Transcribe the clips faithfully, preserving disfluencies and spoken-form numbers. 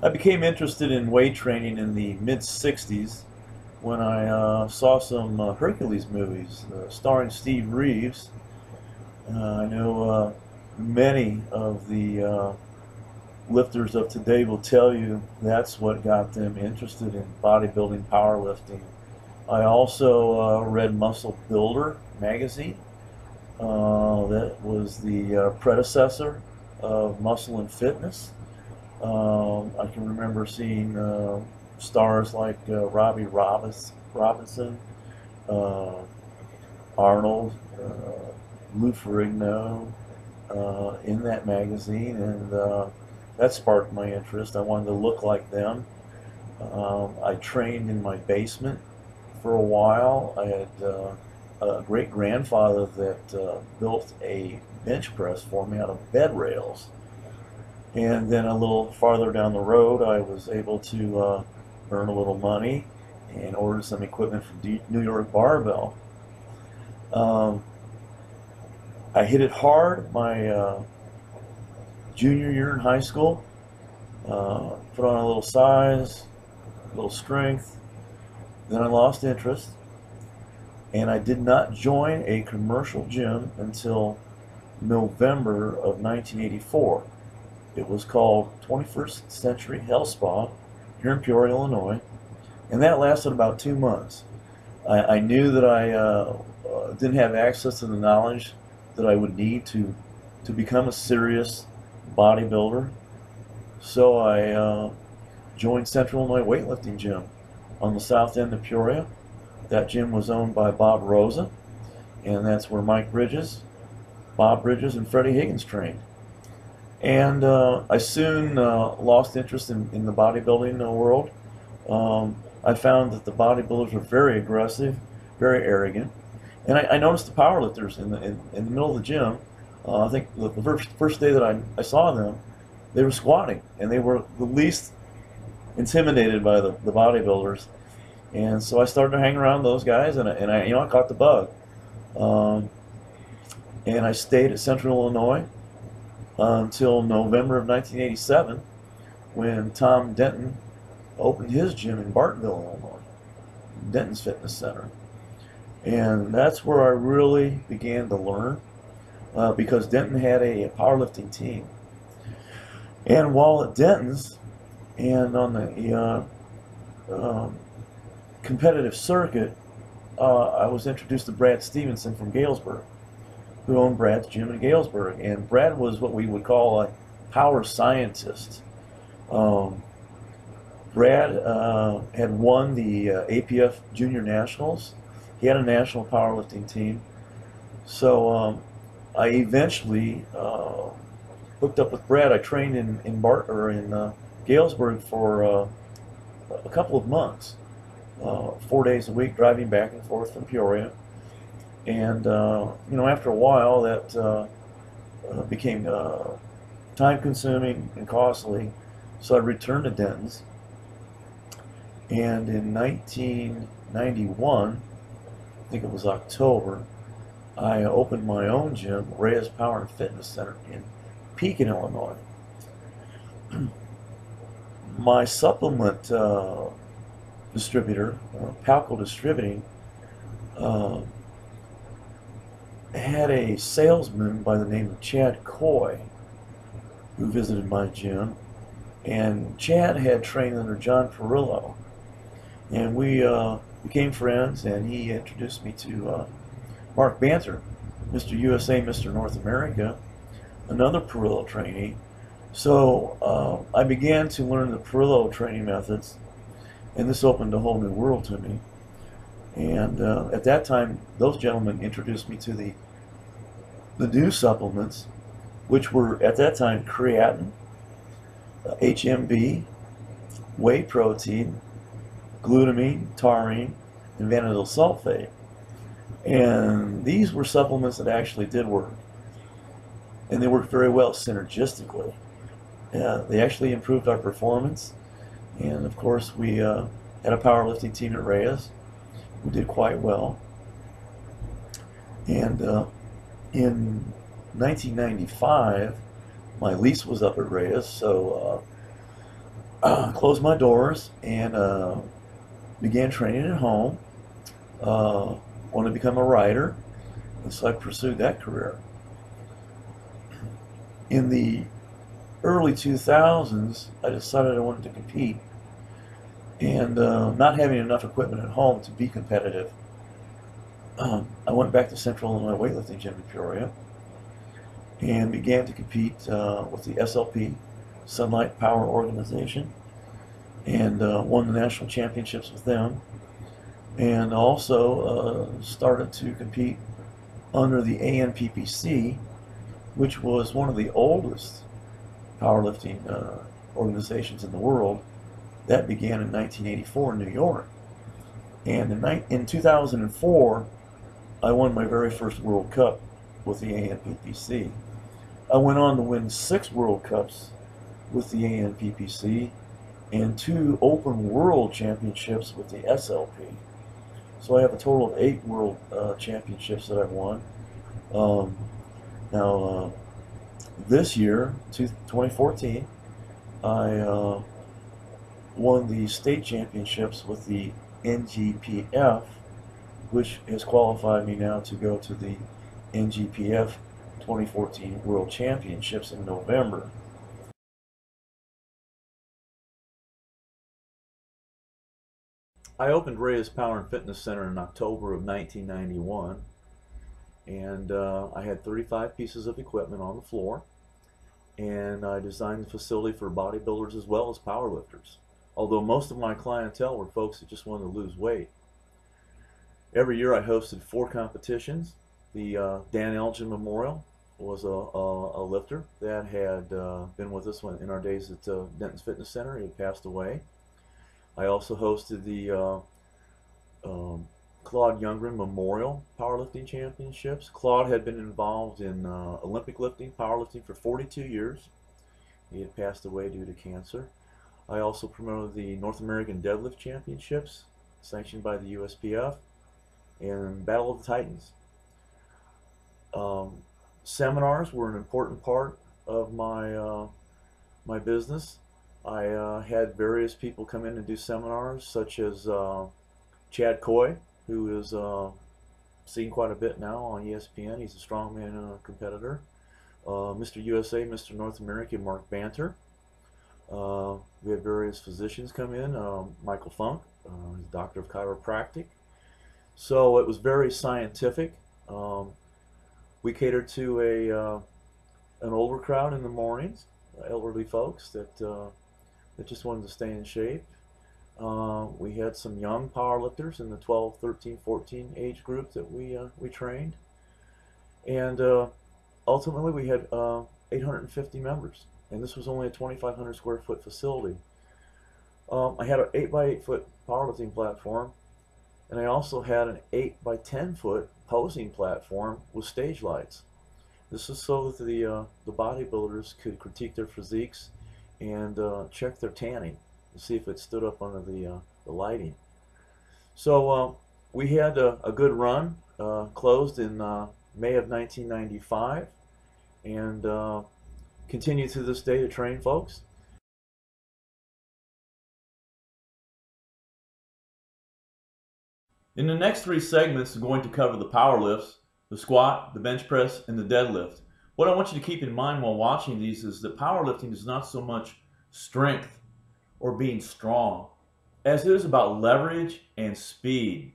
I became interested in weight training in the mid sixties when I uh, saw some uh, Hercules movies uh, starring Steve Reeves. Uh, I know uh, many of the uh, lifters of today will tell you that's what got them interested in bodybuilding, powerlifting. I also uh, read Muscle Builder magazine. Uh, that was the uh, predecessor of Muscle and Fitness. Um, I can remember seeing uh, stars like uh, Robbie Robis, Robinson, uh, Arnold, uh, Lou Ferrigno uh, in that magazine, and uh, that sparked my interest. I wanted to look like them. Um, I trained in my basement for a while. I had uh, a great grandfather that uh, built a bench press for me out of bed rails. And then a little farther down the road, I was able to uh, earn a little money and order some equipment from D New York Barbell. Um, I hit it hard my uh, junior year in high school. Uh, put on a little size, a little strength. Then I lost interest, and I did not join a commercial gym until November of nineteen eighty-four. It was called twenty-first Century Health Spa here in Peoria, Illinois, and that lasted about two months. I, I knew that I uh, uh, didn't have access to the knowledge that I would need to to become a serious bodybuilder, so I uh, joined Central Illinois Weightlifting Gym on the south end of Peoria. That gym was owned by Bob Rosa, and that's where Mike Bridges, Bob Bridges, and Freddie Higgins trained. And uh, I soon uh, lost interest in, in the bodybuilding world. Um, I found that the bodybuilders were very aggressive, very arrogant. And I, I noticed the powerlifters in the, in, in the middle of the gym. Uh, I think the, the first, first day that I, I saw them, they were squatting, and they were the least intimidated by the, the bodybuilders. And so I started to hang around those guys, and I, and I you know, I caught the bug. Um, and I stayed at Central Illinois Uh, until November of nineteen eighty-seven, when Tom Denton opened his gym in Bartonville, Illinois, Denton's Fitness Center. And that's where I really began to learn, uh, because Denton had a powerlifting team. And while at Denton's and on the uh, um, competitive circuit, uh, I was introduced to Brad Stevenson from Galesburg, who owned Brad's gym in Galesburg. And Brad was what we would call a power scientist. Um, Brad uh, had won the uh, A P F Junior Nationals. He had a national powerlifting team. So um, I eventually uh, hooked up with Brad. I trained in in, Bart, or in uh, Galesburg for uh, a couple of months, uh, four days a week, driving back and forth from Peoria. And, uh, you know, after a while, that uh, uh, became uh, time-consuming and costly, so I returned to Denton's. And in nineteen ninety-one, I think it was October, I opened my own gym, Raya's Power and Fitness Center in Pekin, Illinois. My supplement uh, distributor, uh, Palco Distributing, uh, had a salesman by the name of Chad Coy who visited my gym, and Chad had trained under John Perillo, and we uh, became friends, and he introduced me to uh, Mark Banter, Mister U S A, Mister North America, another Perillo trainee. So uh, I began to learn the Perillo training methods, and this opened a whole new world to me. And uh, at that time, those gentlemen introduced me to the the new supplements, which were at that time creatine, uh, H M B, whey protein, glutamine, taurine, and vanadyl sulfate. And these were supplements that actually did work, and they worked very well synergistically. Uh, they actually improved our performance, and of course we uh, had a powerlifting team at Raya's who did quite well. And uh, in nineteen ninety-five, my lease was up at Raya's, so uh, closed my doors and uh, began training at home. Uh, wanted to become a writer, and so I pursued that career. In the early two thousands, I decided I wanted to compete, and uh, not having enough equipment at home to be competitive, um, I went back to Central Illinois Weightlifting Gym in Peoria and began to compete uh, with the S L P, Sunlight Power Organization, and uh, won the national championships with them, and also uh, started to compete under the A N P P C, which was one of the oldest powerlifting uh, organizations in the world. That began in nineteen eighty-four in New York. And in, in two thousand four, I won my very first World Cup with the A N P P C. I went on to win six World Cups with the A N P P C and two Open World Championships with the S L P. So I have a total of eight World uh, Championships that I've won. Um, now, uh, this year, twenty fourteen, I uh, won the state championships with the N G P F, which has qualified me now to go to the N G P F twenty fourteen World Championships in November. I opened Raya's Power and Fitness Center in October of nineteen ninety-one, and uh, I had thirty-five pieces of equipment on the floor, and I designed the facility for bodybuilders as well as powerlifters, although most of my clientele were folks that just wanted to lose weight. Every year I hosted four competitions. The uh, Dan Elgin Memorial was a, a, a lifter that had uh, been with us when, in our days at uh, Denton's Fitness Center. He had passed away. I also hosted the uh, um, Claude Youngren Memorial Powerlifting Championships. Claude had been involved in uh, Olympic lifting, powerlifting for forty-two years. He had passed away due to cancer. I also promoted the North American Deadlift Championships, sanctioned by the U S P F, and Battle of the Titans. Um, seminars were an important part of my uh, my business. I uh, had various people come in and do seminars, such as uh, Chad Coy, who is uh, seen quite a bit now on E S P N. He's a strongman uh, competitor. Uh, Mister U S A, Mister North America, Mark Banter. Uh, we had various physicians come in. Um, Michael Funk, uh, he's a doctor of chiropractic. So it was very scientific. Um, we catered to a uh, an older crowd in the mornings, elderly folks that uh, that just wanted to stay in shape. Uh, we had some young powerlifters in the twelve, thirteen, fourteen age group that we uh, we trained, and uh, ultimately we had uh, eight hundred fifty members, and this was only a twenty-five hundred square foot facility. Um, I had an eight by eight foot powerlifting platform, and I also had an eight by ten foot posing platform with stage lights. This is so that the uh, the bodybuilders could critique their physiques and uh, check their tanning to see if it stood up under the uh, the lighting. So uh, we had a, a good run. Uh, closed in uh, May of nineteen ninety-five, and uh, continue to this day to train folks. In the next three segments, we're going to cover the power lifts, the squat, the bench press, and the deadlift. What I want you to keep in mind while watching these is that powerlifting is not so much strength or being strong as it is about leverage and speed.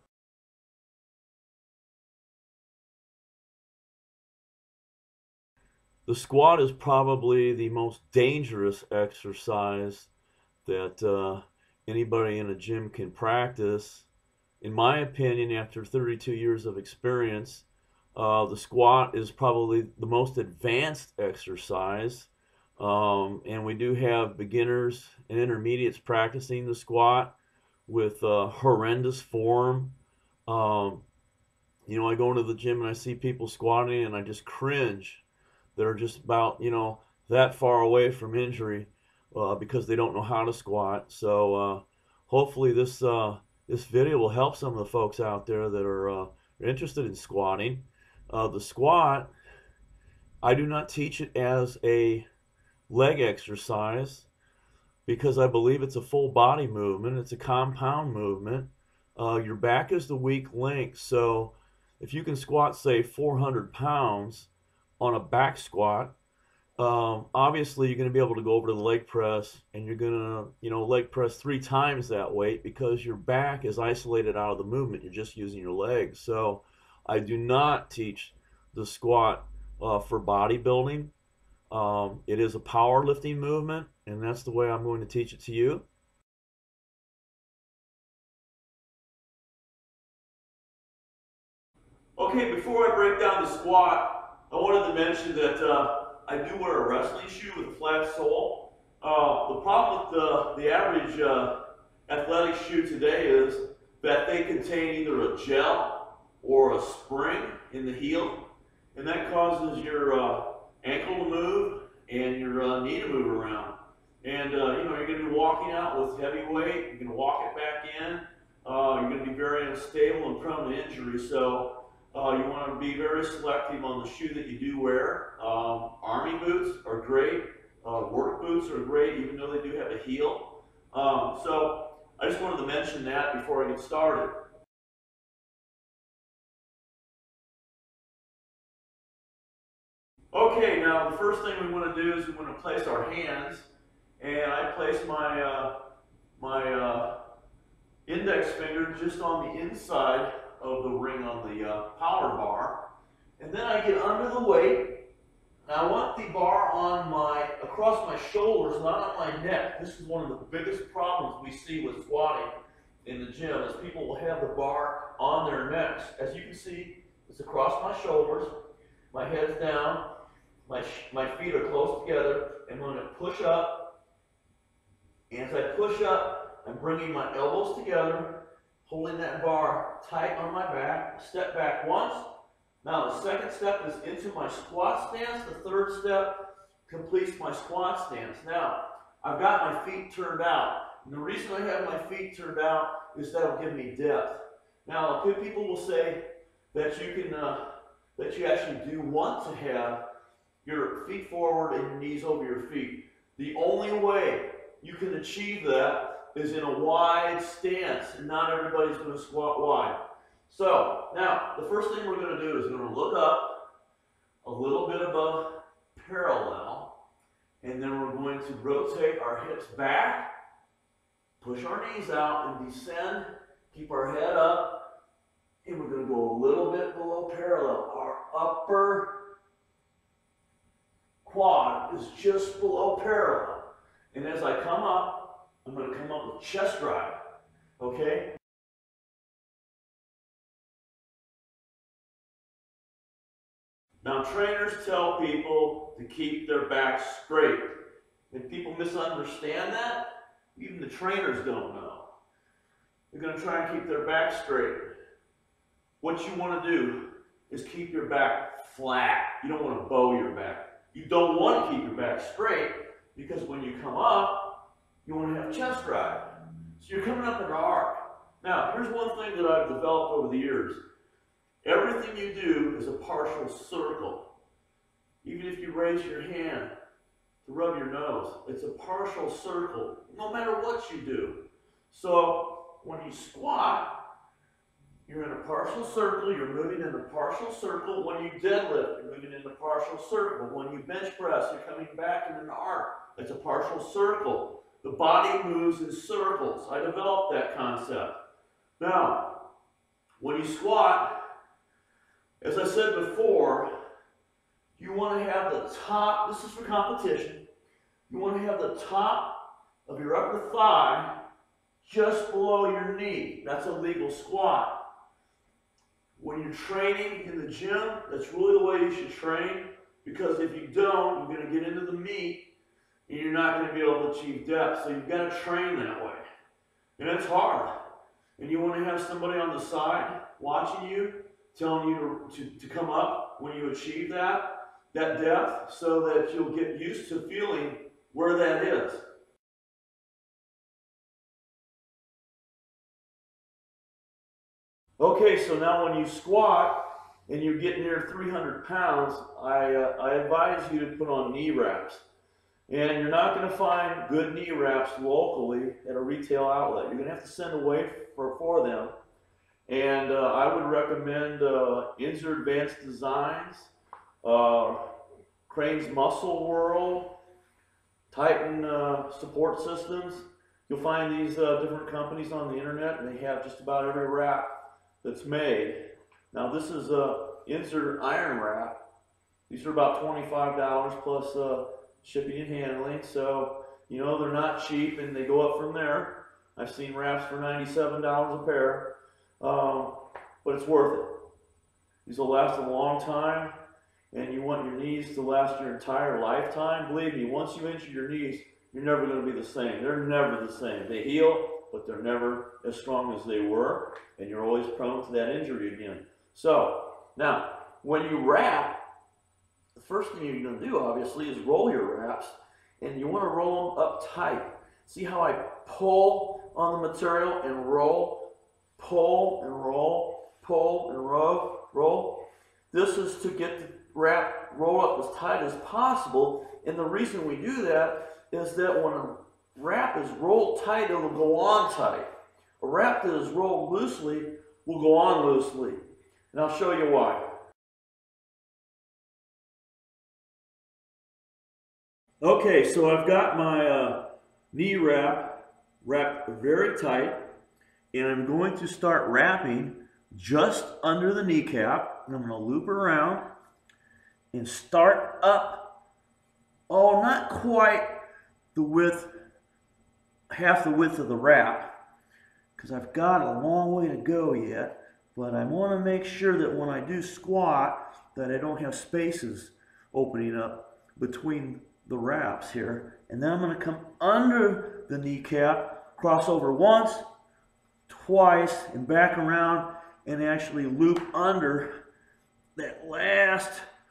The squat is probably the most dangerous exercise that uh, anybody in a gym can practice. In my opinion, after thirty-two years of experience, uh, the squat is probably the most advanced exercise. Um, and we do have beginners and intermediates practicing the squat with uh, horrendous form. Um, you know, I go into the gym and I see people squatting and I just cringe. They're just about, you know, that far away from injury uh, because they don't know how to squat. So uh, hopefully this uh, this video will help some of the folks out there that are uh, interested in squatting. Uh, the squat, I do not teach it as a leg exercise. because I believe it's a full body movement. It's a compound movement. Uh, your back is the weak link. So if you can squat, say, four hundred pounds on a back squat, um, obviously you're going to be able to go over to the leg press and you're going to, you know, leg press three times that weight because your back is isolated out of the movement. You're just using your legs. So I do not teach the squat uh, for bodybuilding. Um, it is a powerlifting movement, and that's the way I'm going to teach it to you. Okay, before I break down the squat, I wanted to mention that uh, I do wear a wrestling shoe with a flat sole. Uh, the problem with the, the average uh, athletic shoe today is that they contain either a gel or a spring in the heel, and that causes your uh, ankle to move and your uh, knee to move around. And uh, you know, you're going to be walking out with heavy weight, you're going to walk it back in, uh, you're going to be very unstable and prone to injury. So uh, you want to be very selective on the shoe that you do wear. Um, army boots are great, uh, work boots are great, even though they do have a heel. Um, so I just wanted to mention that before I get started. Okay, now the first thing we want to do is we want to place our hands, and I place my uh, my uh, index finger just on the inside of the ring on the uh, power bar, and then I get under the weight. Now I want the bar on my across my shoulders, not on my neck. This is one of the biggest problems we see with squatting in the gym, is people will have the bar on their necks. As you can see, it's across my shoulders, my head's down. My, my feet are close together, and I'm going to push up. And as I push up, I'm bringing my elbows together, holding that bar tight on my back. Step back once. Now the second step is into my squat stance. The third step completes my squat stance. Now, I've got my feet turned out. And the reason I have my feet turned out is that'll give me depth. Now, good people will say that you can, uh, that you actually do want to have your feet forward and your knees over your feet. The only way you can achieve that is in a wide stance, and not everybody's going to squat wide. So, now, the first thing we're going to do is we're going to look up a little bit above parallel, and then we're going to rotate our hips back, push our knees out, and descend, keep our head up, and we're going to go a little bit below parallel. Our upper quad is just below parallel. And as I come up, I'm going to come up with chest drive. Okay? Now, trainers tell people to keep their back straight. And people misunderstand that. Even the trainers don't know. They're going to try and keep their back straight. What you want to do is keep your back flat. You don't want to bow your back. You don't want to keep your back straight, because when you come up, you want to have chest drive. So you're coming up in an arc. Now, here's one thing that I've developed over the years. Everything you do is a partial circle. Even if you raise your hand to rub your nose, it's a partial circle, no matter what you do. So when you squat, you're in a partial circle, you're moving in a partial circle. When you deadlift, you're moving in a partial circle. When you bench press, you're coming back in an arc. It's a partial circle. The body moves in circles. I developed that concept. Now, when you squat, as I said before, you want to have the top, this is for competition, you want to have the top of your upper thigh just below your knee. That's a legal squat. When you're training in the gym, that's really the way you should train, because if you don't, you're going to get into the meat and you're not going to be able to achieve depth. So you've got to train that way. And it's hard. And you want to have somebody on the side watching you, telling you to, to, to come up when you achieve that, that depth, so that you'll get used to feeling where that is. Okay, so now when you squat and you get near three hundred pounds, I, uh, I advise you to put on knee wraps. And you're not going to find good knee wraps locally at a retail outlet. You're going to have to send away for, for them. And uh, I would recommend uh, Inzer Advanced Designs, uh, Crane's Muscle World, Titan uh, Support Systems. You'll find these uh, different companies on the internet, and they have just about every wrap that's made. Now this is a Inzer Iron Wrap. These are about twenty-five dollars plus uh, shipping and handling. So, you know, they're not cheap, and they go up from there. I've seen wraps for ninety-seven dollars a pair, um, but it's worth it. These will last a long time, and you want your knees to last your entire lifetime. Believe me, once you injure your knees, you're never going to be the same. They're never the same. They heal, but they're never as strong as they were, and you're always prone to that injury again. So, now, when you wrap, the first thing you're going to do, obviously, is roll your wraps, and you want to roll them up tight. See how I pull on the material and roll, pull and roll, pull and roll, roll? This is to get the wrap rolled up as tight as possible, and the reason we do that is that when a wrap is rolled tight, it will go on tight. A wrap that is rolled loosely will go on loosely, and I'll show you why. Okay, so I've got my uh, knee wrap wrapped very tight, and I'm going to start wrapping just under the kneecap. And I'm going to loop around and start up, oh, not quite the width, half the width of the wrap, because I've got a long way to go yet, but I want to make sure that when I do squat that I don't have spaces opening up between the wraps here. And then I'm going to come under the kneecap, cross over once, twice, and back around, and actually loop under that last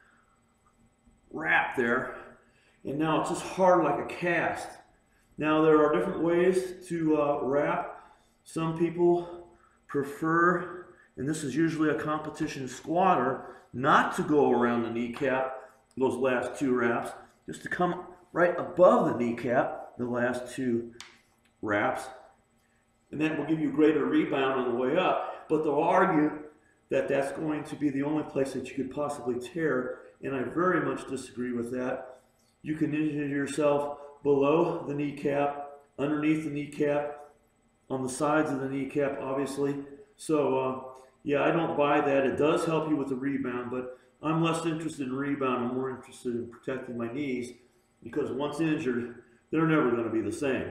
wrap there. And now it's just hard like a cast. Now there are different ways to uh, wrap. Some people prefer, and this is usually a competition squatter, not to go around the kneecap, those last two wraps, just to come right above the kneecap, the last two wraps. And that will give you greater rebound on the way up. But they'll argue that that's going to be the only place that you could possibly tear, and I very much disagree with that. You can injure yourself below the kneecap, underneath the kneecap, on the sides of the kneecap, obviously. So, uh, yeah, I don't buy that. It does help you with the rebound, but I'm less interested in rebound. I'm more interested in protecting my knees, because once injured, they're never going to be the same.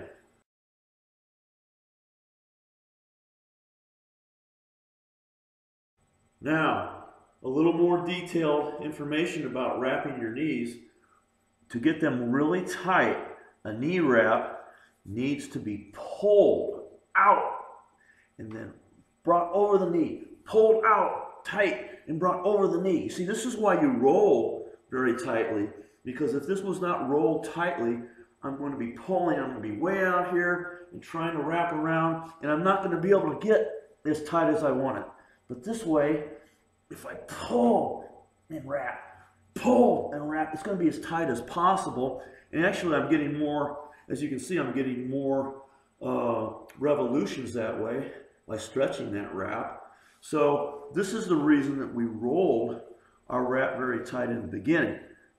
Now, a little more detailed information about wrapping your knees. To get them really tight, a knee wrap needs to be pulled out and then brought over the knee, pulled out tight and brought over the knee. See, this is why you roll very tightly, because if this was not rolled tightly, I'm going to be pulling, I'm going to be way out here and trying to wrap around, and I'm not going to be able to get as tight as I want it. But this way, if I pull and wrap, pull and wrap, it's going to be as tight as possible. And actually, I'm getting more, as you can see, I'm getting more uh, revolutions that way by stretching that wrap. So this is the reason that we rolled our wrap very tight in the beginning.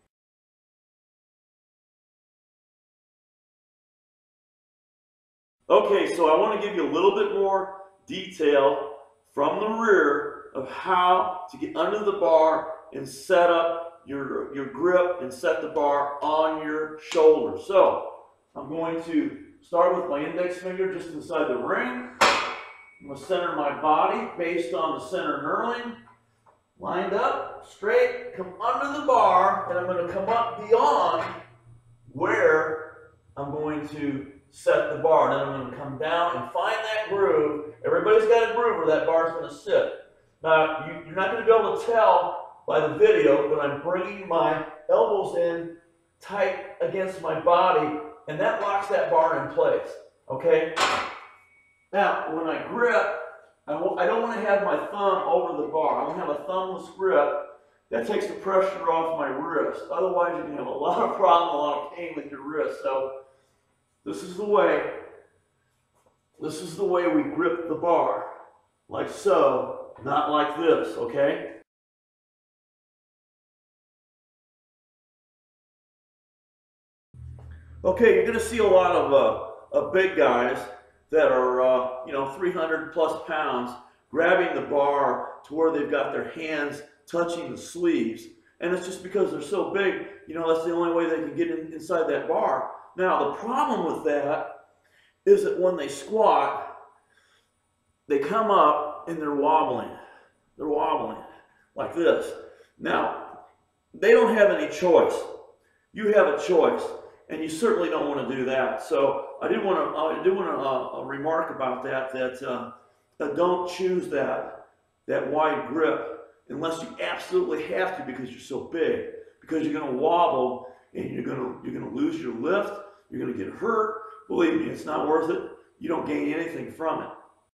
Okay, so I want to give you a little bit more detail from the rear of how to get under the bar and set up your, your grip and set the bar on your shoulder. So I'm going to start with my index finger just inside the ring. I'm going to center my body based on the center knurling. Lined up, straight, come under the bar, and I'm going to come up beyond where I'm going to set the bar. Then I'm going to come down and find that groove. Everybody's got a groove where that bar is going to sit. Now, you, you're not going to be able to tell by the video, but I'm bringing my elbows in tight against my body, and that locks that bar in place, okay? Now, when I grip, I, I don't want to have my thumb over the bar. I want to have a thumbless grip That takes the pressure off my wrist. Otherwise, you can have a lot of problem, a lot of pain with your wrist. So this is the way, this is the way we grip the bar. Like so, not like this, okay? Okay, you're going to see a lot of, uh, of big guys that are, uh, you know, three hundred plus pounds grabbing the bar to where they've got their hands touching the sleeves. And it's just because they're so big, you know, that's the only way they can get in, inside that bar. Now, the problem with that is that when they squat, they come up and they're wobbling. They're wobbling like this. Now, they don't have any choice. You have a choice, and you certainly don't want to do that. So I did want to, I do want to uh, remark about that, that uh, uh, don't choose that, that wide grip unless you absolutely have to because you're so big. Because you're going to wobble and you're going to, you're going to lose your lift. You're going to get hurt. Believe me, it's not worth it. You don't gain anything from it.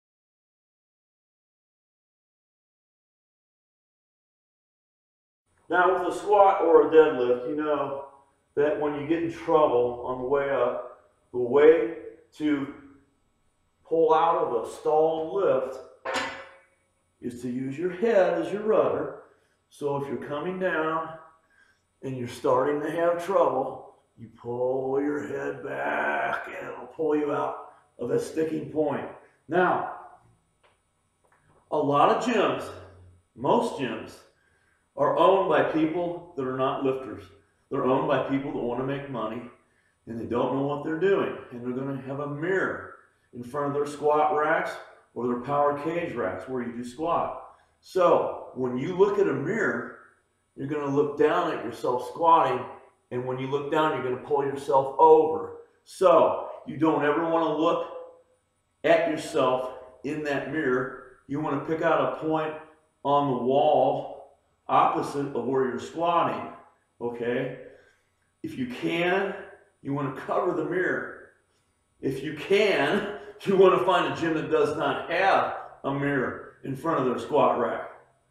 Now with a squat or a deadlift, you know that when you get in trouble on the way up, the way to pull out of a stalled lift is to use your head as your rudder. So if you're coming down and you're starting to have trouble, you pull your head back and it'll pull you out of that sticking point. Now, a lot of gyms, most gyms, are owned by people that are not lifters. They're owned by people that want to make money and they don't know what they're doing. And they're going to have a mirror in front of their squat racks or their power cage racks where you do squat. So when you look at a mirror, you're going to look down at yourself squatting, and when you look down, you're going to pull yourself over. So you don't ever want to look at yourself in that mirror. You want to pick out a point on the wall opposite of where you're squatting, okay? If you can, you want to cover the mirror. If you can, you want to find a gym that does not have a mirror in front of their squat rack.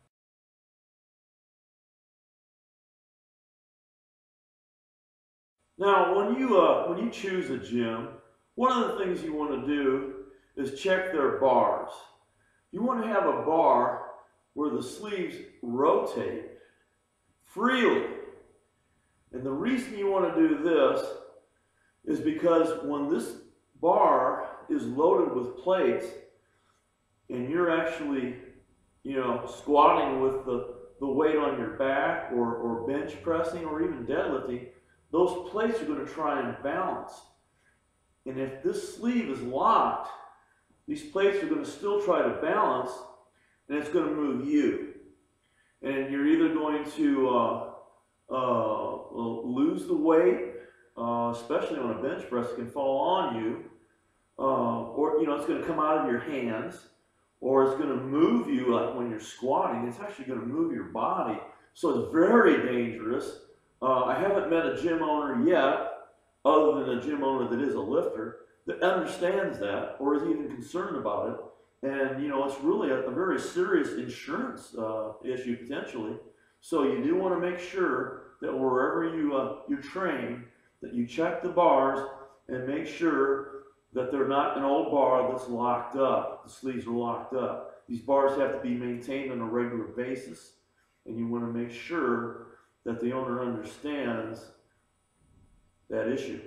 Now, when you, uh, when you choose a gym, one of the things you want to do is check their bars. You want to have a bar where the sleeves rotate freely. And the reason you want to do this is because when this bar is loaded with plates and you're actually, you know, squatting with the, the weight on your back or, or bench pressing or even deadlifting, those plates are going to try and balance. And if this sleeve is locked, these plates are going to still try to balance, and it's going to move you. And you're either going to uh, uh, lose the weight, uh, especially on a bench press, it can fall on you, uh, or you know it's going to come out of your hands, or it's going to move you like when you're squatting. It's actually going to move your body, so it's very dangerous. Uh, I haven't met a gym owner yet, other than a gym owner that is a lifter, that understands that or is even concerned about it. And, you know, it's really a, a very serious insurance uh, issue potentially. So you do want to make sure that wherever you, uh, you train, that you check the bars and make sure that they're not an old bar that's locked up. The sleeves are locked up. These bars have to be maintained on a regular basis. And you want to make sure that the owner understands that issue.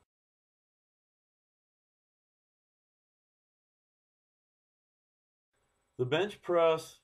The bench press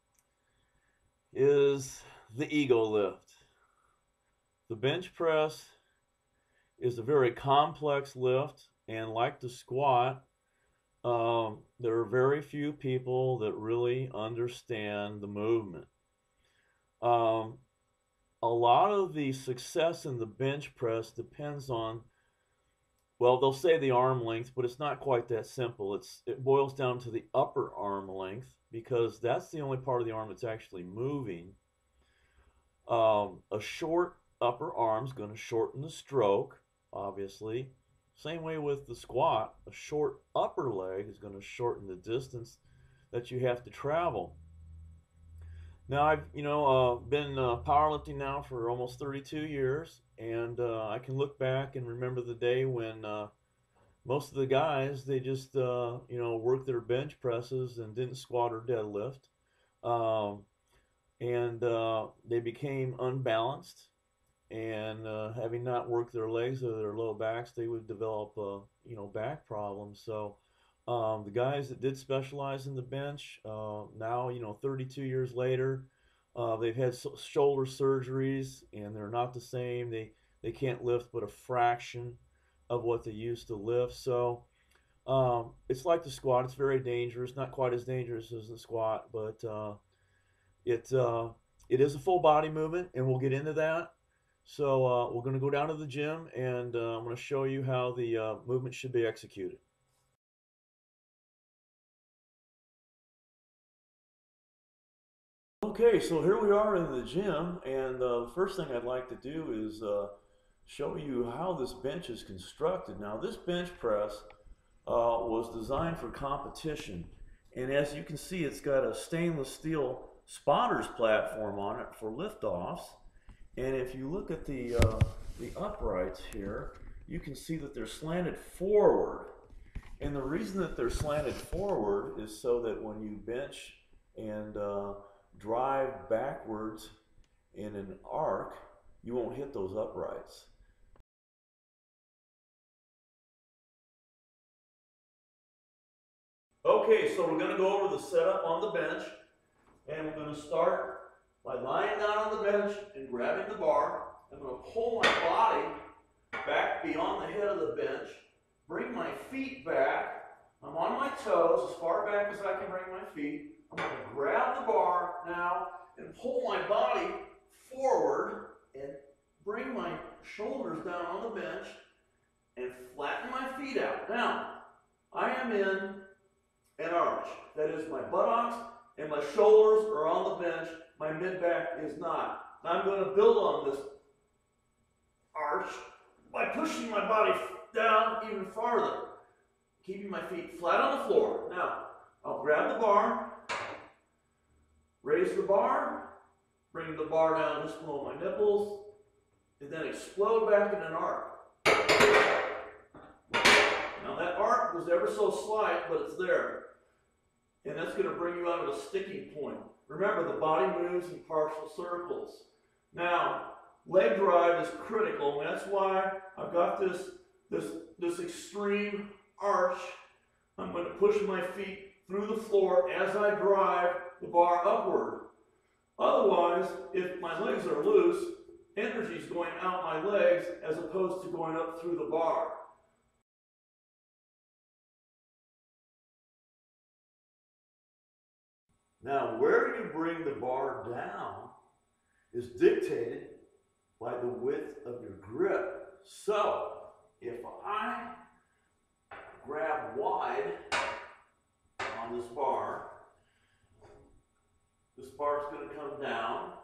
is the ego lift. The bench press is a very complex lift, and like the squat, um, there are very few people that really understand the movement. Um, a lot of the success in the bench press depends on, well, they'll say the arm length, but it's not quite that simple. It's, it boils down to the upper arm length because that's the only part of the arm that's actually moving. Um, a short upper arm is going to shorten the stroke, obviously. Same way with the squat, a short upper leg is going to shorten the distance that you have to travel. Now I've you know uh, been uh, powerlifting now for almost thirty-two years, and uh, I can look back and remember the day when uh, most of the guys they just uh, you know worked their bench presses and didn't squat or deadlift, um, and uh, they became unbalanced. And uh, having not worked their legs or their low backs, they would develop uh, you know back problems. So um, the guys that did specialize in the bench uh, now you know thirty-two years later, uh, they've had so- shoulder surgeries and they're not the same. They they can't lift but a fraction of what they used to lift. So um, it's like the squat. It's very dangerous. Not quite as dangerous as the squat, but uh, it uh, it is a full body movement, and we'll get into that. So uh, we're going to go down to the gym, and uh, I'm going to show you how the uh, movement should be executed. Okay, so here we are in the gym, and uh, the first thing I'd like to do is uh, show you how this bench is constructed. Now, this bench press uh, was designed for competition, and as you can see, it's got a stainless steel spotters platform on it for liftoffs. And if you look at the, uh, the uprights here, you can see that they're slanted forward. And the reason that they're slanted forward is so that when you bench and uh, drive backwards in an arc, you won't hit those uprights. Okay, so we're going to go over the setup on the bench, and we're going to start by lying down on the bench and grabbing the bar. I'm going to pull my body back beyond the head of the bench, bring my feet back. I'm on my toes, as far back as I can bring my feet. I'm going to grab the bar now and pull my body forward and bring my shoulders down on the bench and flatten my feet out. Now, I am in an arch. That is, my buttocks and my shoulders are on the bench. My mid-back is not. Now I'm going to build on this arch by pushing my body down even farther, keeping my feet flat on the floor. Now, I'll grab the bar, raise the bar, bring the bar down just below my nipples, and then explode back in an arc. Now that arc was ever so slight, but it's there. And that's going to bring you out of a sticking point. Remember, the body moves in partial circles. Now, leg drive is critical, and that's why I've got this, this, this extreme arch. I'm going to push my feet through the floor as I drive the bar upward. Otherwise, if my legs are loose, energy is going out my legs as opposed to going up through the bar. Now, where you bring the bar down is dictated by the width of your grip. So, if I grab wide on this bar, this bar is going to come down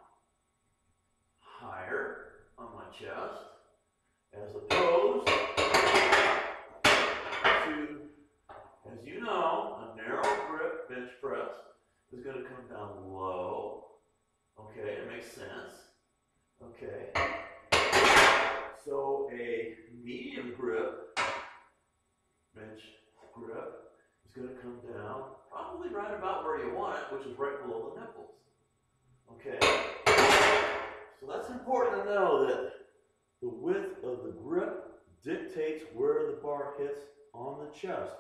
higher on my chest, as opposed to, as you know, a narrow grip bench press is going to come down low. Okay, it makes sense. Okay. So a medium grip bench grip is going to come down probably right about where you want it, which is right below the nipples. Okay. So that's important to know that the width of the grip dictates where the bar hits on the chest.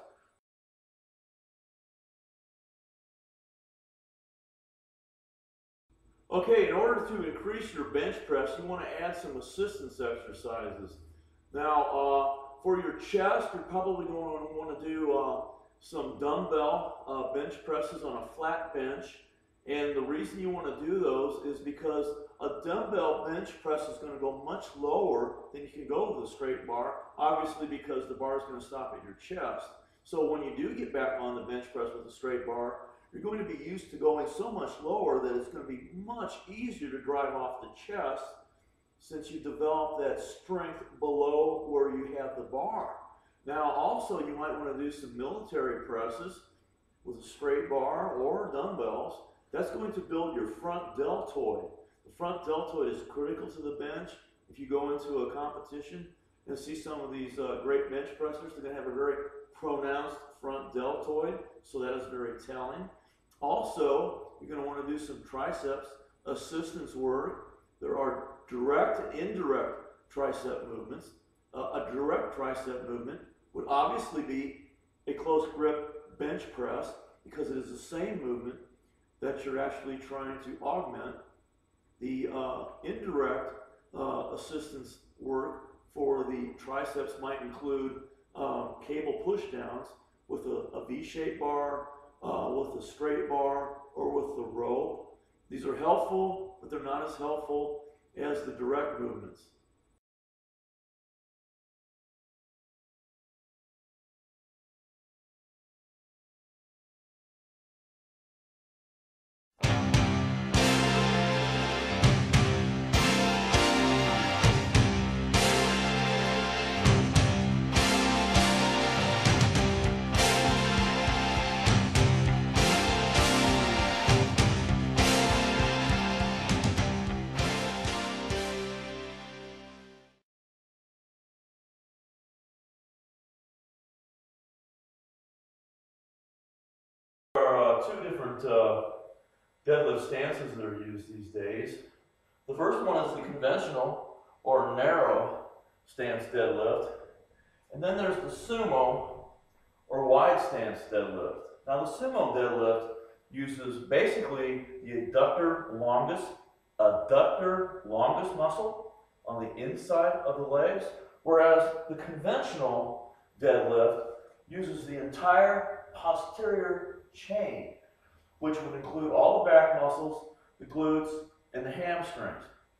Okay, in order to increase your bench press, you want to add some assistance exercises. Now, uh, for your chest, you're probably going to want to do uh, some dumbbell uh, bench presses on a flat bench. And the reason you want to do those is because a dumbbell bench press is going to go much lower than you can go with a straight bar, obviously because the bar is going to stop at your chest. So when you do get back on the bench press with a straight bar, you're going to be used to going so much lower that it's going to be much easier to drive off the chest since you develop that strength below where you have the bar. Now also you might want to do some military presses with a straight bar or dumbbells that's going to build your front deltoid. The front deltoid is critical to the bench. If you go into a competition and see some of these uh, great bench pressers, they're going to have a very pronounced front deltoid, so that is very telling. Also, you're going to want to do some triceps assistance work. There are direct and indirect tricep movements. Uh, a direct tricep movement would obviously be a close grip bench press, because it is the same movement that you're actually trying to augment. The uh, indirect uh, assistance work for the triceps might include um, cable pushdowns with a, a V-shaped bar, uh, with a straight bar, or with the rope. These are helpful, but they're not as helpful as the direct movements. There are uh, two different uh, deadlift stances that are used these days. The first one is the conventional or narrow stance deadlift, and then there's the sumo or wide stance deadlift. Now the sumo deadlift uses basically the adductor longus, adductor longus muscle on the inside of the legs, whereas the conventional deadlift uses the entire posterior chain, which would include all the back muscles, the glutes, and the hamstrings.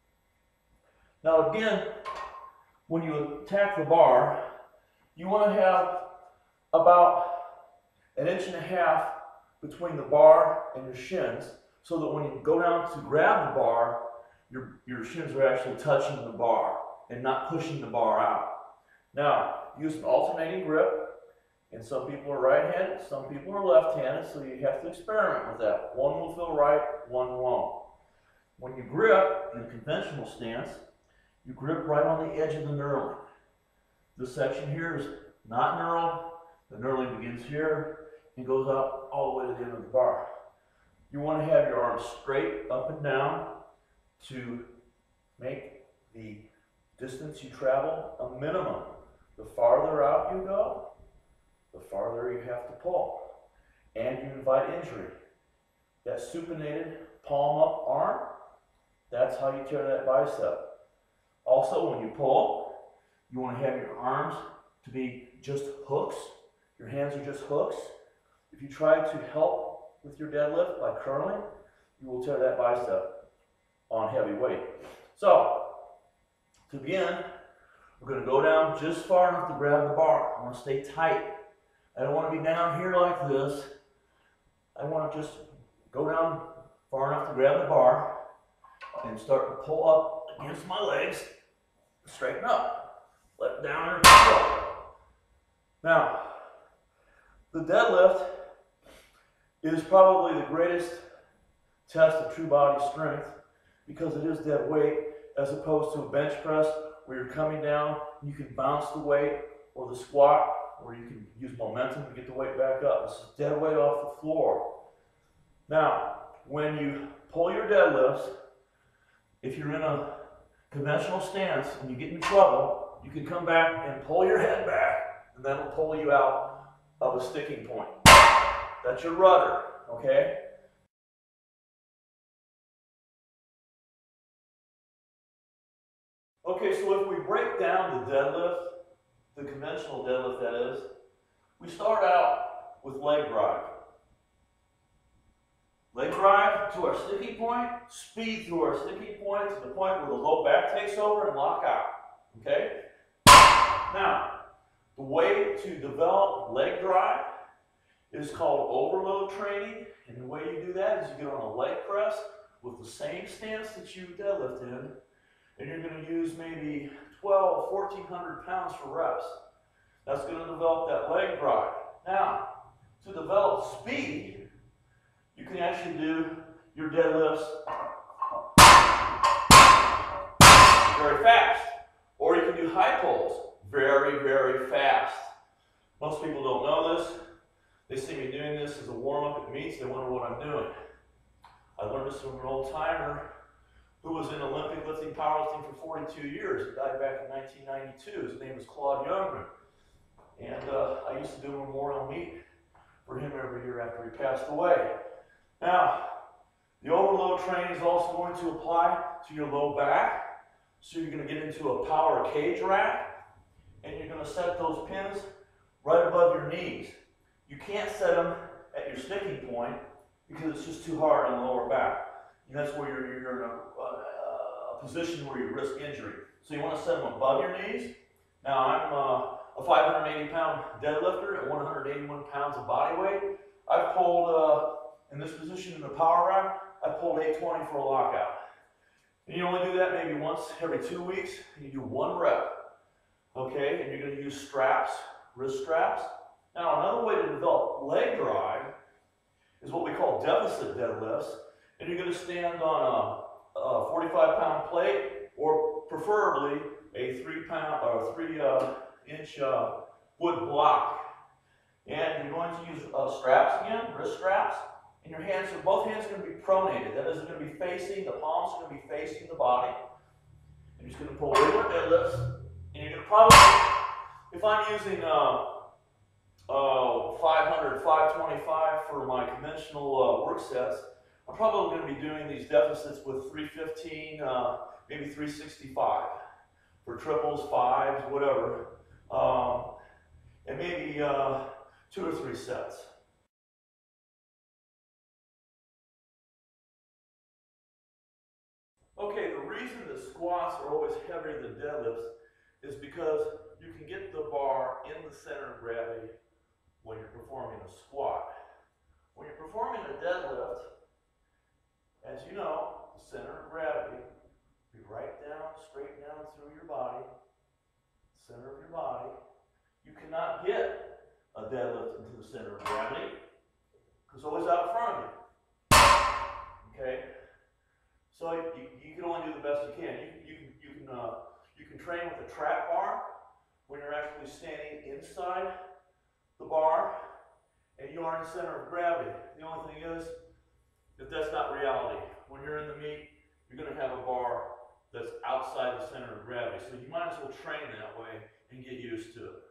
Now again, when you attack the bar, you want to have about an inch and a half between the bar and your shins, so that when you go down to grab the bar, your, your shins are actually touching the bar and not pushing the bar out. Now, use an alternating grip. And some people are right-handed, some people are left-handed, so you have to experiment with that. One will feel right, one won't. When you grip in a conventional stance, you grip right on the edge of the knurling. This section here is not knurled. The knurling begins here and goes up all the way to the end of the bar. You want to have your arms straight up and down to make the distance you travel a minimum. The farther out you go, the farther you have to pull, and you invite injury. That supinated palm up arm, that's how you tear that bicep. Also, when you pull, you want to have your arms to be just hooks. Your hands are just hooks. If you try to help with your deadlift by curling, you will tear that bicep on heavy weight. So, to begin, we're going to go down just far enough to grab the bar. I want to stay tight. I don't want to be down here like this. I want to just go down far enough to grab the bar and start to pull up against my legs, straighten up, let down and pull. Now, the deadlift is probably the greatest test of true body strength, because it is dead weight, as opposed to a bench press where you're coming down, you can bounce the weight, or the squat, where you can use momentum to get the weight back up. This is dead weight off the floor. Now, when you pull your deadlifts, if you're in a conventional stance and you get in trouble, you can come back and pull your head back, and that'll pull you out of a sticking point. That's your rudder, okay? Okay, so if we break down the deadlift, the conventional deadlift that is, we start out with leg drive. Leg drive to our sticky point, speed through our sticky point to the point where the low back takes over and lock out, okay? Now, the way to develop leg drive is called overload training, and the way you do that is you get on a leg press with the same stance that you deadlift in, and you're going to use maybe twelve, fourteen hundred pounds for reps. That's going to develop that leg drive. Now, to develop speed, you can actually do your deadlifts very fast. Or you can do high pulls very, very fast. Most people don't know this. They see me doing this as a warm-up at meets. They wonder what I'm doing. I learned this from an old-timer who was in Olympic lifting, powerlifting for forty-two years. He died back in nineteen ninety-two. His name was Claude Youngman. And uh, I used to do a memorial meet for him every year after he passed away. Now, the overload training is also going to apply to your low back. So you're going to get into a power cage rack, and you're going to set those pins right above your knees. You can't set them at your sticking point because it's just too hard on the lower back. And that's where you're, you're in a, a, a position where you risk injury. So you want to set them above your knees. Now I'm uh, a five hundred eighty pound deadlifter at one hundred eighty-one pounds of body weight. I've pulled, uh, in this position in the power rack, I pulled eight twenty for a lockout. And you only do that maybe once every two weeks, and you do one rep. Okay, and you're going to use straps, wrist straps. Now another way to develop leg drive is what we call deficit deadlifts. And you're going to stand on a, a forty-five pound plate, or preferably a three pound or three uh, inch uh, wood block. And you're going to use uh, straps again, wrist straps. And your hands, so both hands are going to be pronated. That is, they're going to be facing, the palms are going to be facing the body. You're just going to pull regular deadlifts. And you're going to probably, if I'm using uh, uh, five hundred, five twenty-five for my conventional uh, work sets, I'm probably going to be doing these deficits with three fifteen, uh, maybe three sixty-five. For triples, fives, whatever. Um, and maybe uh, two or three sets. Okay, the reason that squats are always heavier than deadlifts is because you can get the bar in the center of gravity when you're performing a squat. When you're performing a deadlift, as you know, the center of gravity be right down, straight down through your body, center of your body. You cannot get a deadlift into the center of gravity because it's always out in front of you. Okay? So you, you can only do the best you can. You, you can you can uh, you can train with a trap bar when you're actually standing inside the bar and you are in the center of gravity. The only thing is that that's not reality. When you're in the meet, you're going to have a bar that's outside the center of gravity. So you might as well train that way and get used to it.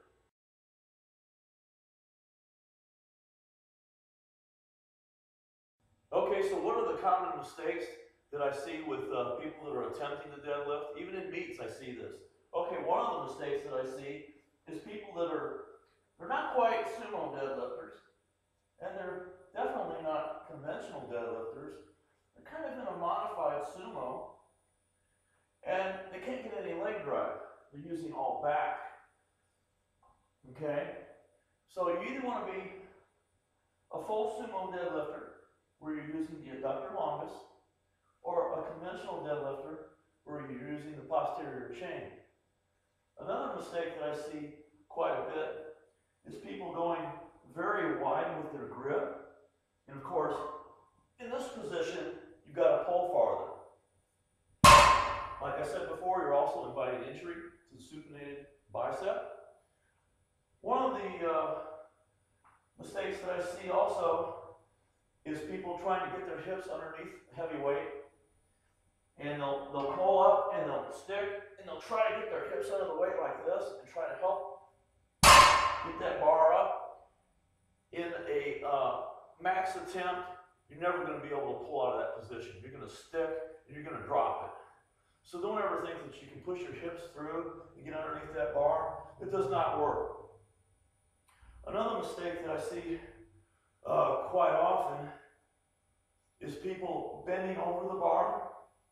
Okay, so what are the common mistakes that I see with uh, people that are attempting to deadlift? Even in meets, I see this. Okay, one of the mistakes that I see is people that are, they're not quite sumo deadlifters, and they're definitely not conventional deadlifters. They're kind of in a modified sumo, and they can't get any leg drive. They're using all back. Okay? So you either want to be a full sumo deadlifter, where you're using the adductor longus, or a conventional deadlifter where you're using the posterior chain. Another mistake that I see quite a bit is people going very wide with their grip. And of course, in this position, you've got to pull farther. Like I said before, you're also inviting injury to the supinated bicep. One of the uh, mistakes that I see also is people trying to get their hips underneath heavy weight, and they'll, they'll pull up and they'll stick and they'll try to get their hips under the weight like this and try to help get that bar up. In a uh, max attempt, you're never going to be able to pull out of that position. You're going to stick and you're going to drop it. So don't ever think that you can push your hips through and get underneath that bar. It does not work. Another mistake that I see Uh, quite often is people bending over the bar.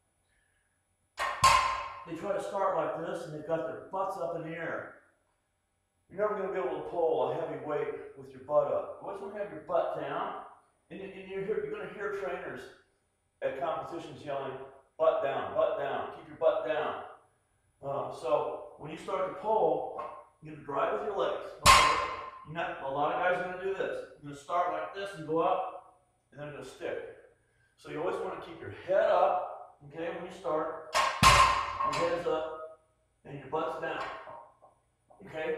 They try to start like this and they've got their butts up in the air. You're never going to be able to pull a heavy weight with your butt up. You always want to have your butt down, and, and you're, hear, you're going to hear trainers at competitions yelling, butt down, butt down, keep your butt down. Uh, so when you start to pull, you're going to drive with your legs. Not, a lot of guys are going to do this. You're going to start like this and go up, and then they're going to stick. So you always want to keep your head up, okay, when you start. Your head's up and your butt's down, okay?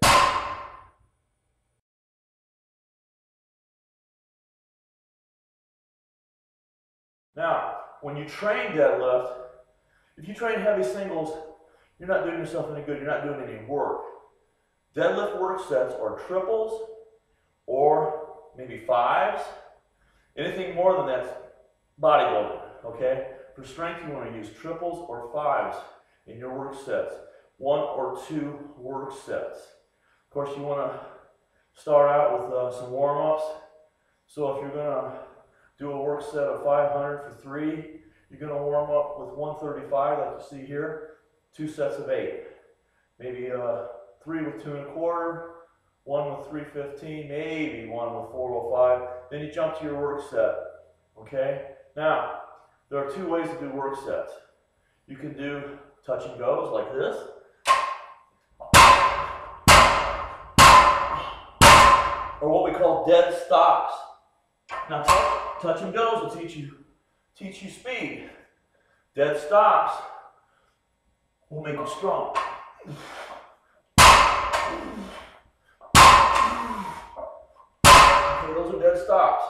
Now, when you train deadlift, if you train heavy singles, you're not doing yourself any good, you're not doing any work. Deadlift work sets are triples or maybe fives. Anything more than that's bodybuilding, okay? For strength, you want to use triples or fives in your work sets. One or two work sets. Of course, you want to start out with uh, some warm-ups. So if you're going to do a work set of five hundred for three, you're going to warm up with one thirty-five like you see here, two sets of eight. Maybe uh, three with two and a quarter, one with three fifteen, maybe one with four oh five. Then you jump to your work set, okay? Now, there are two ways to do work sets. You can do touch and goes like this. Or what we call dead stops. Now, touch, touch and goes will teach you, teach you speed. Dead stops will make you strong. Okay, those are dead stops.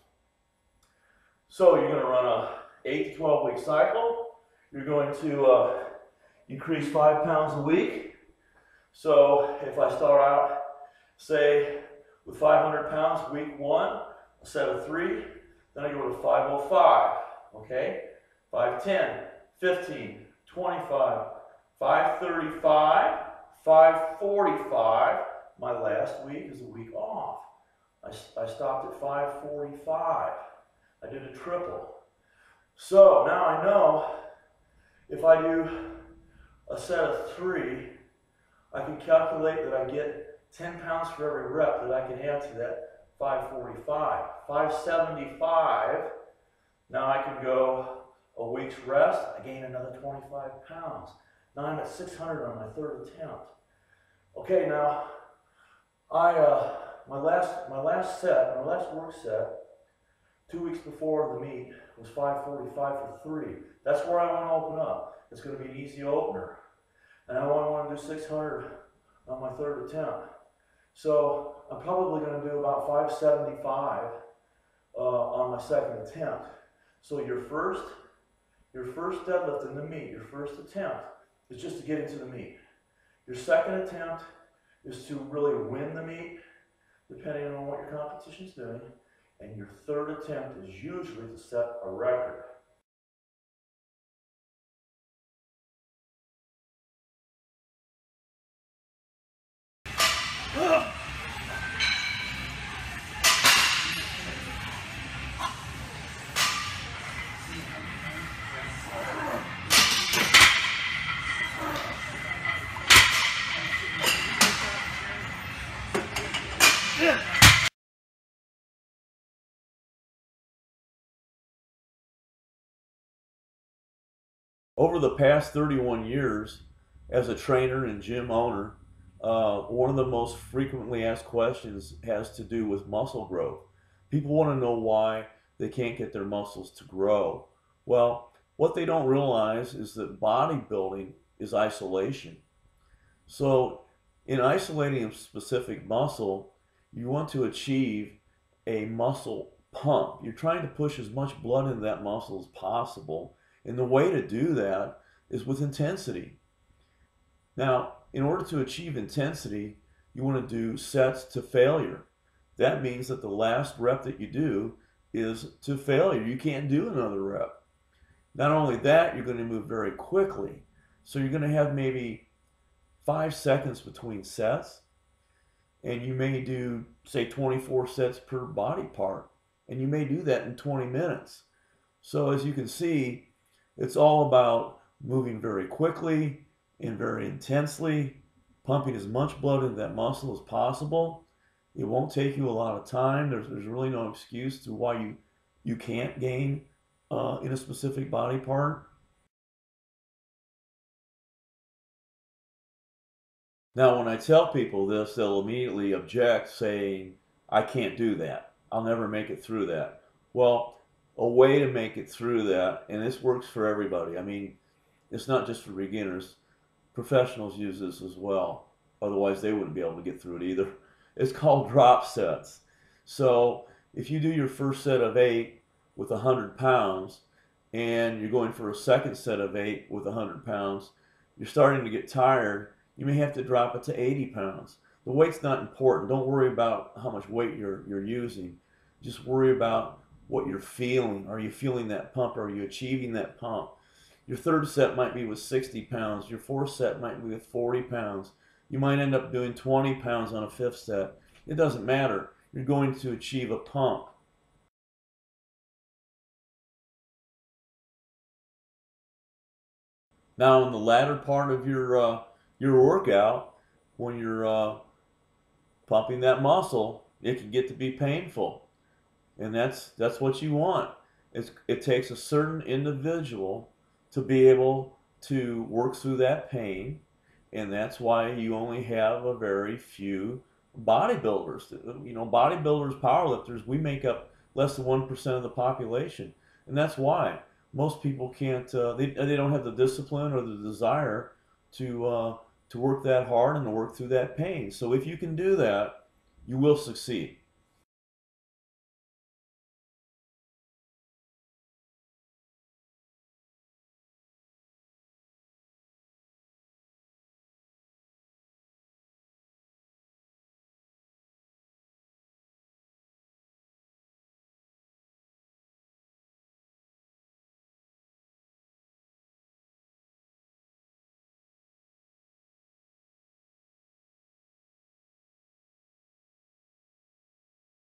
So you're going to run a eight to twelve week cycle. You're going to uh, increase five pounds a week. So if I start out, say, with five hundred pounds week one, a set of three, then I go to five oh five, okay? five ten, fifteen, twenty-five, five thirty-five, five forty-five. My last week is a week off. I, I stopped at five forty-five. I did a triple. So now I know if I do a set of three, I can calculate that I get ten pounds for every rep that I can add to that five forty-five. five seventy-five, now I can go a week's rest, I gain another twenty-five pounds. Now I'm at six hundred on my third attempt. Okay, now I uh, my last my last set, my last work set, two weeks before the meet was five forty-five for three. That's where I want to open up. It's going to be an easy opener. And I only want to do six hundred on my third attempt. So I'm probably going to do about five seventy-five uh, on my second attempt. So your first, your first deadlift in the meet, your first attempt is just to get into the meet. Your second attempt is to really win the meet, depending on what your competition is doing. And your third attempt is usually to set a record. Over the past thirty-one years, as a trainer and gym owner, uh, one of the most frequently asked questions has to do with muscle growth. People want to know why they can't get their muscles to grow. Well, what they don't realize is that bodybuilding is isolation. So in isolating a specific muscle, you want to achieve a muscle pump. You're trying to push as much blood into that muscle as possible. And the way to do that is with intensity. Now, in order to achieve intensity, you want to do sets to failure. That means that the last rep that you do is to failure. You can't do another rep. Not only that, you're going to move very quickly. So you're going to have maybe five seconds between sets. And you may do, say, twenty-four sets per body part. And you may do that in twenty minutes. So as you can see, it's all about moving very quickly and very intensely, pumping as much blood into that muscle as possible. It won't take you a lot of time. There's, there's really no excuse to why you, you can't gain uh, in a specific body part. Now, when I tell people this, they'll immediately object, saying, I can't do that. I'll never make it through that. Well, a way to make it through that, and this works for everybody. I mean, it's not just for beginners. Professionals use this as well. Otherwise, they wouldn't be able to get through it either. It's called drop sets. So if you do your first set of eight with one hundred pounds, and you're going for a second set of eight with one hundred pounds, you're starting to get tired, you may have to drop it to eighty pounds. The weight's not important. Don't worry about how much weight you're, you're using. Just worry about what you're feeling. Are you feeling that pump? Are you achieving that pump? Your third set might be with sixty pounds. Your fourth set might be with forty pounds. You might end up doing twenty pounds on a fifth set. It doesn't matter. You're going to achieve a pump. Now, in the latter part of your uh, your workout, when you're uh, pumping that muscle, it can get to be painful, and that's that's what you want. It's, it takes a certain individual to be able to work through that pain, and that's why you only have a very few bodybuilders. You know, bodybuilders, powerlifters, we make up less than one percent of the population, and that's why most people can't. Uh, they they don't have the discipline or the desire to uh, to work that hard and to work through that pain. So if you can do that, you will succeed.